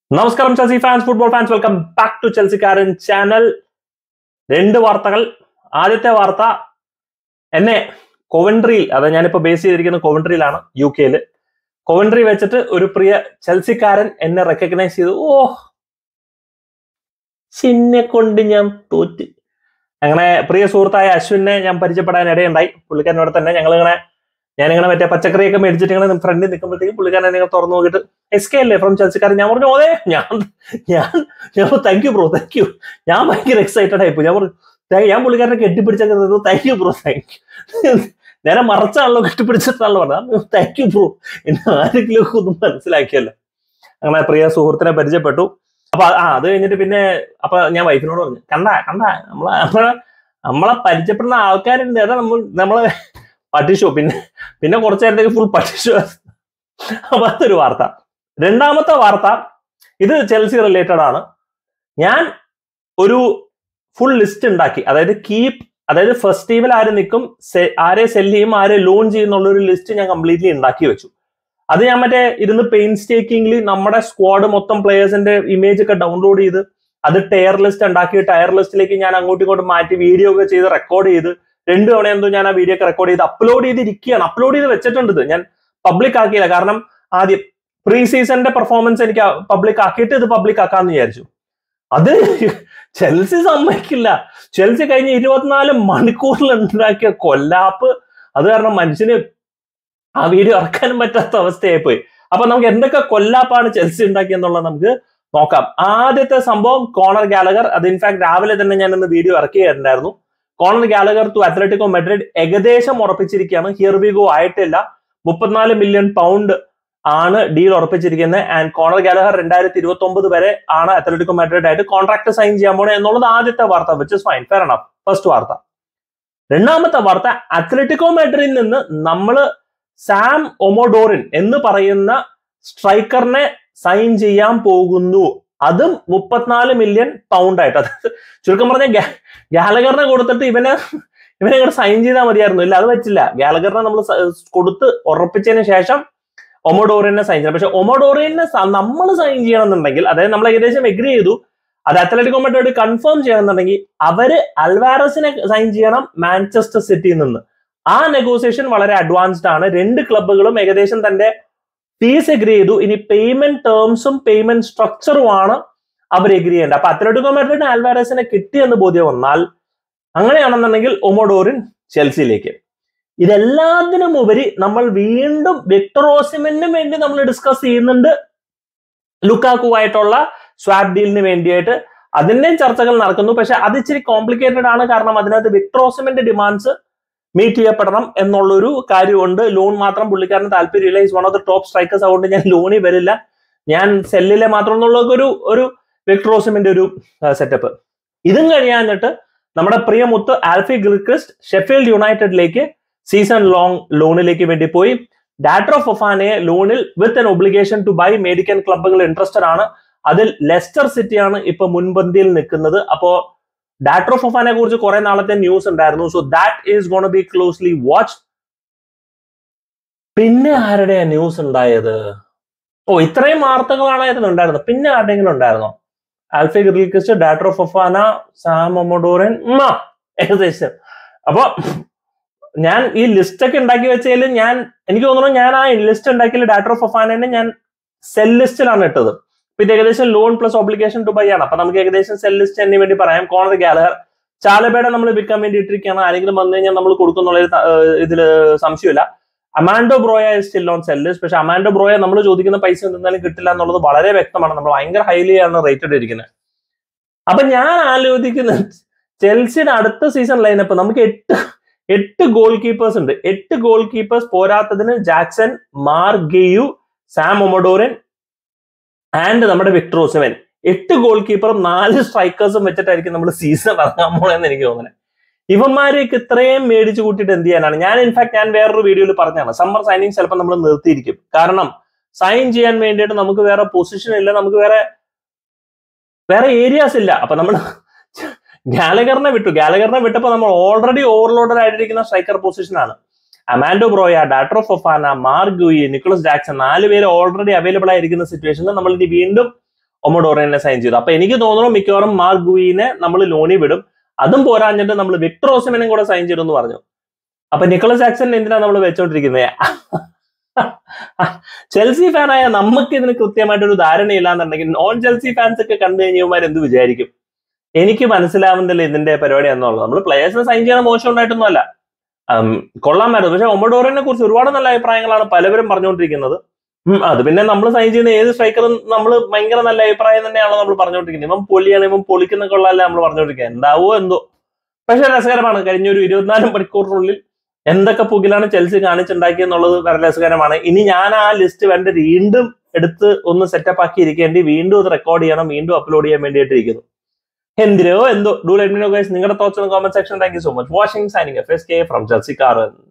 നമസ്കാരം Chelsea fans, football fans, welcome back to ചെൽസിക്കാരൻ channel. രണ്ട് വാർത്തകൾ. ആദ്യത്തെ വാർത്ത, എന്നെ കൊവൻട്രിയിൽ, അതായത് ഞാനിപ്പോ ബേസ് ചെയ്തിരിക്കുന്ന കൊവൻട്രിയിലാണ്, UK-യിൽ. കൊവൻട്രി വെച്ചിട്ട് ഒരു പ്രിയ ചെൽസിക്കാരൻ എന്നെ റെക്കഗ്നൈസ് ചെയ്തു. ചിന്നെ കൊണ്ട് ഞാൻ തോറ്റ്. അങ്ങനെ പ്രിയ സുഹൃത്തായ അശ്വിനെ ഞാൻ പരിചയപ്പെടാൻ ഇടയുണ്ടായി. പുള്ളിക്കാരനോട് തന്നെ ഞാനിങ്ങനെ മറ്റേ പച്ചക്കറിയൊക്കെ മേടിച്ചിട്ട് ഇങ്ങനെ ഫ്രണ്ടിൽ നിൽക്കുമ്പോഴത്തേക്കും പുള്ളിക്കാരൻ നിങ്ങൾ തുറന്നു നോക്കിയിട്ട് SK അല്ലേ ഫ്രം ചെൽസിക്കാരൻ. ഞാൻ പറഞ്ഞു ഓതേ ഞാൻ thank you bro, thank you. ഞാൻ ഭയങ്കര എക്സൈറ്റഡ് ആയിപ്പോ. ഞാൻ പുള്ളിക്കാരനെ കെട്ടിപ്പിടിച്ചൊക്കെ thank you bro, thank you. നേരെ മറച്ചാണല്ലോ, കെട്ടിപ്പിടിച്ചിട്ടാണല്ലോ പറഞ്ഞത് താങ്ക് യു ബ്രോ. എന്നെ ആരെങ്കിലും ഒന്നും മനസ്സിലാക്കിയല്ലോ. അങ്ങനെ പ്രിയ സുഹൃത്തിനെ പരിചയപ്പെട്ടു. അപ്പൊ അത് കഴിഞ്ഞിട്ട് പിന്നെ ഞാൻ വൈഫിനോട് പറഞ്ഞു, കണ്ട നമ്മളെ പരിചയപ്പെടുന്ന ആൾക്കാരുണ്ട്, അതാ നമ്മളെ പട്ടിഷോ. പിന്നെ കുറച്ചു നേരത്തേക്ക് ഫുൾ പട്ടിഷോ. അപ്പൊ അതൊരു വാർത്ത. രണ്ടാമത്തെ വാർത്ത, ഇത് ചെൽസി റിലേറ്റഡ് ആണ്. ഞാൻ ഒരു ഫുൾ ലിസ്റ്റ് ഉണ്ടാക്കി. അതായത് ഫസ്റ്റ് ടീമിൽ ആര് നിൽക്കും, ആരെ സെല് ചെയ്യും, ആരെ ലോൺ ചെയ്യുന്നുള്ള ഒരു ലിസ്റ്റ് ഞാൻ കംപ്ലീറ്റ്ലി ഉണ്ടാക്കി വെച്ചു. അത് ഞാൻ ഇരുന്ന് പെയിൻസ്റ്റേക്കിംഗ്ലി നമ്മുടെ സ്ക്വാഡ് മൊത്തം പ്ലേയേഴ്സിന്റെ ഇമേജ് ഒക്കെ ഡൗൺലോഡ് ചെയ്ത് അത് ടയർ ലിസ്റ്റ് ഉണ്ടാക്കി ടയർ ലിസ്റ്റിലേക്ക് ഞാൻ അങ്ങോട്ടും ഇങ്ങോട്ടും മാറ്റി വീഡിയോ ഒക്കെ ചെയ്ത് റെക്കോർഡ് ചെയ്ത് 2 തവണ എന്തോ ഞാൻ ആ വീഡിയോ ഒക്കെ റെക്കോർഡ് ചെയ്ത് അപ്ലോഡ് ചെയ്തിരിക്കുകയാണ്. അപ്ലോഡ് ചെയ്ത് വെച്ചിട്ടുണ്ട്. ഞാൻ പബ്ലിക് ആക്കിയില്ല, കാരണം ആദ്യം പ്രീ സീസണിന്റെ പെർഫോമൻസ് എനിക്ക് പബ്ലിക് ആക്കിയിട്ട് ഇത് പബ്ലിക് ആക്കാന്ന് വിചാരിച്ചു. അത് ചെൽസി സമ്മതിക്കില്ല. ചെൽസി കഴിഞ്ഞ 24 മണിക്കൂറിൽ ഉണ്ടാക്കിയ കൊല്ലാപ്പ്. അത് കാരണം മനുഷ്യന് ആ വീഡിയോ ഇറക്കാനും പറ്റാത്ത അവസ്ഥയായി പോയി. അപ്പൊ നമുക്ക് എന്തൊക്കെ കൊല്ലാപ്പാണ് ചെൽസി ഉണ്ടാക്കിയെന്നുള്ളത് നമുക്ക് നോക്കാം. ആദ്യത്തെ സംഭവം കോണർ ഗാലഗർ. അത് ഇൻഫാക്ട് രാവിലെ തന്നെ ഞാൻ ഇന്ന് വീഡിയോ ഇറക്കിയിട്ടുണ്ടായിരുന്നു. Conor Gallagher to Atletico Madrid ഏകദേശം ഉറപ്പിച്ചിരിക്കുകയാണ്. ഹിയർ വി ഗോ ആയിട്ടില്ല. 34 മില്യൺ പൗണ്ട് ആണ് ഡീൽ ഉറപ്പിച്ചിരിക്കുന്നത്. ആൻഡ് കോണർ ഗാലഗർ 2029 വരെ ആണ് അത്ലറ്റിക്കോ മാഡ്രിഡ് ആയിട്ട് കോൺട്രാക്ട് സൈൻ ചെയ്യാൻ പോണേ എന്നുള്ളത് ആദ്യത്തെ വാർത്ത, which is fine, fair enough. First വാർത്ത. രണ്ടാമത്തെ വാർത്ത, അത്ലറ്റിക്കോ മാഡ്രിഡിൽ നിന്ന് നമ്മള് സാം ഒമോഡോറിൻ എന്ന് പറയുന്ന സ്ട്രൈക്കറിനെ സൈൻ ചെയ്യാൻ പോകുന്നു. അതും 34 മില്യൺ പൗണ്ട് ആയിട്ട്. അതായത് ചുരുക്കം പറഞ്ഞ ഗാലഗറിനെ കൊടുത്തിട്ട് ഇവനെ ഇങ്ങോട്ട് സൈൻ ചെയ്താൽ മതിയായിരുന്നു. ഇല്ല, അത് പറ്റില്ല. ഗാലഗറിനെ നമ്മൾ കൊടുത്ത് ഉറപ്പിച്ചതിന് ശേഷം ഒമോഡോറിനെ സൈൻ ചെയ്യണം. പക്ഷെ ഒമോഡോറിനെ നമ്മൾ സൈൻ ചെയ്യണമെന്നുണ്ടെങ്കിൽ, അതായത് നമ്മൾ ഏകദേശം എഗ്രി ചെയ്തു, അത് അത്ലറ്റിക്കോ മാഡ്രിഡ് കൺഫേം ചെയ്യണമെന്നുണ്ടെങ്കിൽ അവര് അൽവാരസിനെ സൈൻ ചെയ്യണം മാഞ്ചസ്റ്റർ സിറ്റിയിൽ നിന്ന്. ആ നെഗോസിയേഷൻ വളരെ അഡ്വാൻസ്ഡ് ആണ്. 2 ക്ലബ്ബുകളും ഏകദേശം തന്റെ ഫീസ് എഗ്രി ചെയ്തു. ഇനി പേയ്മെന്റ് ടേംസും പേയ്മെന്റ് സ്ട്രക്ചറുമാണ് അവർ എഗ്രി ചെയ്യേണ്ടത്. അപ്പൊ അത്ലറ്റിക്കോ മാഡ്രിഡ് ആൽവാരസിനെ കിട്ടിയെന്ന് ബോധ്യം വന്നാൽ, അങ്ങനെയാണെന്നുണ്ടെങ്കിൽ ഒമോഡോറിൻ ചെൽസിയിലേക്ക്. ഇതെല്ലാത്തിനും ഉപരി നമ്മൾ വീണ്ടും വിക്ടർ ഓസിമെന് വേണ്ടി നമ്മൾ ഡിസ്കസ് ചെയ്യുന്നുണ്ട്. ലുക്കാക്കുവായിട്ടുള്ള സ്വാപ്പ് ഡീലിന് വേണ്ടിയിട്ട് അതിന്റെയും ചർച്ചകൾ നടക്കുന്നു. പക്ഷെ അത് ഇച്ചിരി കോംപ്ലിക്കേറ്റഡ് ആണ്, കാരണം അതിനകത്ത് വിക്ടർ ഓസിമെന്റെ ഡിമാൻഡ്സ് മീറ്റ് ചെയ്യപ്പെടണം എന്നുള്ളൊരു കാര്യമുണ്ട്. ലോൺ മാത്രം പുള്ളിക്കാരന് താല്പര്യമില്ല. Is one of the top strikers. അതുകൊണ്ട് ഞാൻ ലോണിൽ വരില്ല, ഞാൻ സെല്ലിലെ മാത്രം എന്നുള്ള ഒരു വിക്ടർ ഓസിമെന്റെ ഒരു സെറ്റപ്പ്. ഇതും കഴിയാഞ്ഞിട്ട് നമ്മുടെ പ്രിയ മുത്ത് ആൽഫി ഗിൽക്രിസ്റ്റ് ഷെഫീൽഡ് യുണൈറ്റഡിലേക്ക് സീസൺ ലോങ് ലോണിലേക്ക് വേണ്ടി പോയി. ഡാട്രോ ഫൊഫാനയെ ലോണിൽ with an obligation to buy മേടിക്കാൻ ക്ലബ്ബുകൾ ഇൻട്രസ്റ്റഡ് ആണ്. അതിൽ ലെസ്റ്റർ സിറ്റിയാണ് ഇപ്പൊ മുൻപന്തിയിൽ നിൽക്കുന്നത്. അപ്പോ ഡാട്രോ ഫൊഫാനെ കുറിച്ച് കുറെ നാളത്തെ ന്യൂസ് ഉണ്ടായിരുന്നു. So that is gonna be closely watch. പിന്നെ ആരുടെ ന്യൂസ് ഉണ്ടായത്? ഇത്രയും വാർത്തകളാണ് ഉണ്ടായിരുന്നത്. പിന്നെ ആരുടെങ്കിലും ഉണ്ടായിരുന്നോ? Alfie Gilchrist, Datro Fofana, Sam Omorodion, ഏകദേശം. അപ്പൊ ഞാൻ ഈ ലിസ്റ്റ് ഒക്കെ ഉണ്ടാക്കി വെച്ചതിൽ എനിക്ക് തോന്നുന്നു ഞാൻ ആ ലിസ്റ്റ് ഉണ്ടാക്കിയ ഡാട്രോ ഫൊഫാനെ ഞാൻ സെൽ ലിസ്റ്റിലാണ് ഇട്ടത്. ഇത് ഏകദേശം loan plus obligation to buy ആണ്. അപ്പൊ നമുക്ക് ഏകദേശം സെൽ ലിസ്റ്റ് എന്നതിന് വേണ്ടി പറയാം. കോണർ ഗാലഗർ, ചാലബയുടെ നമ്മൾ വിൽക്കാൻ വേണ്ടി ഇട്ടിരിക്കുകയാണ്. ആരെങ്കിലും വന്നു കഴിഞ്ഞാൽ നമ്മൾ കൊടുക്കുന്നുള്ള ഇതിൽ സംശയമില്ല. Armando Broja still on sell list. പക്ഷെ അമാൻഡോ ബ്രോയ നമ്മൾ ചോദിക്കുന്ന പൈസ എന്തായാലും കിട്ടില്ല എന്നുള്ളത് വളരെ വ്യക്തമാണ്. നമ്മൾ ഭയങ്കര ഹൈലി ആണ് റേറ്റഡ് ഇരിക്കുന്നത്. അപ്പൊ ഞാൻ ആലോചിക്കുന്നത്, ചെൽസിയുടെ അടുത്ത സീസൺ ലൈനപ്പ് നമുക്ക് 8 ഗോൾ കീപ്പേഴ്സ് ഉണ്ട്. 8 ഗോൾ കീപ്പേഴ്സ് പോരാത്തതിന് Jackson, Marc Guiu, Sam Omorodion and നമ്മുടെ വിക്ടർ ഓസിമെൻ. 8 ഗോൾ കീപ്പറും 4 സ്ട്രൈക്കേഴ്സും വെച്ചിട്ടായിരിക്കും നമ്മൾ സീസൺ ഇറങ്ങാൻ പോണെന്ന് എനിക്ക് തോന്നുന്നത്. ഇവന്മാരെയൊക്കെ ഇത്രയും മേടിച്ചു കൂട്ടിയിട്ട് എന്ത് ചെയ്യാനാണ്? ഞാൻ വേറൊരു വീഡിയോയിൽ പറഞ്ഞാണ്, സമ്മർ സൈനിങ് ചിലപ്പോൾ നമ്മൾ നിർത്തിയിരിക്കും. കാരണം സൈൻ ചെയ്യാൻ വേണ്ടിയിട്ട് നമുക്ക് വേറെ പൊസിഷൻ ഇല്ല, നമുക്ക് വേറെ ഏരിയാസ് ഇല്ല. അപ്പൊ നമ്മൾ ഗാലഗറിനെ വിട്ടപ്പോൾ നമ്മൾ ഓൾറെഡി ഓവർലോഡഡ് ആയിട്ടിരിക്കുന്ന സ്ട്രൈക്കർ പൊസിഷനാണ്. Armando Broja, Datro Fofana, Marc Guiu, Nicolas Jackson 4 പേര് ഓൾറെഡി അവൈലബിൾ ആയിരിക്കുന്ന സിറ്റുവേഷനിൽ നമ്മൾ ഇനി വീണ്ടും ഒമഡോറിനെ സൈൻ ചെയ്തു. അപ്പൊ എനിക്ക് തോന്നുന്നു മിക്കവാറും മാർക്ക് ഗുയിനെ നമ്മൾ ലോണി വിടും. അതും പോരാഞ്ഞിട്ട് നമ്മൾ വിക്ടർ ഓസിമനും കൂടെ സൈൻ ചെയ്തു എന്ന് പറഞ്ഞു. അപ്പൊ നിക്കോളസ് ജാക്സൺ എന്തിനാ നമ്മൾ വെച്ചോണ്ടിരിക്കുന്നത്? ചെൽസി ഫാനായ നമുക്ക് ഇതിന് കൃത്യമായിട്ടൊരു ധാരണയില്ലാന്നുണ്ടെങ്കിൽ നോൺ ചെൽസി ഫാൻസ് ഒക്കെ കണ്ടു കഴിഞ്ഞവന്മാർ എന്ത് വിചാരിക്കും? എനിക്ക് മനസ്സിലാവുന്നില്ല ഇതിന്റെ പരിപാടി എന്നുള്ളത്. നമ്മൾ പ്ലേയേഴ്സിനെ സൈൻ ചെയ്യണ മോശം ഉണ്ടായിട്ടൊന്നും അല്ല, കൊള്ളാമായിരുന്നു. പക്ഷെ ഒമഡോറിനെ കുറിച്ച് ഒരുപാട് നല്ല അഭിപ്രായങ്ങളാണ് പലവരും പറഞ്ഞുകൊണ്ടിരിക്കുന്നത്. അത് പിന്നെ നമ്മൾ സൈൻ ചെയ്യുന്ന ഏത് സ്ട്രൈക്കറും നമ്മൾ ഭയങ്കര നല്ല അഭിപ്രായം തന്നെയാണോ നമ്മൾ പറഞ്ഞുകൊണ്ടിരിക്കുന്നത്. ഇവൻ പൊളിയാണ്, ഇവൻ പൊളിക്കുന്ന കൊള്ളാല്ല നമ്മൾ പറഞ്ഞുകൊണ്ടിരിക്കുക. എന്താവോ എന്തോ. പക്ഷെ രസകരമാണ്. കഴിഞ്ഞ ഒരു 24 മണിക്കൂറിനുള്ളിൽ എന്തൊക്കെ പുകിലാണ് ചെൽസി കാണിച്ചുണ്ടാക്കിയെന്നുള്ളത് വളരെ രസകരമാണ്. ഇനി ഞാൻ ആ ലിസ്റ്റ് വീണ്ടും എടുത്ത് ഒന്ന് സെറ്റപ്പ് ആക്കി ഇരിക്കേണ്ടി, വീണ്ടും അത് റെക്കോർഡ് ചെയ്യണം, വീണ്ടും അപ്ലോഡ് ചെയ്യാൻ വേണ്ടിയിട്ടിരിക്കുന്നു. എന്തിനോ എന്തോ. Do let me know guys നിങ്ങളുടെ thoughts in comment section. Thank you so much watching. Signing off SK from Chelsea കാരൻ.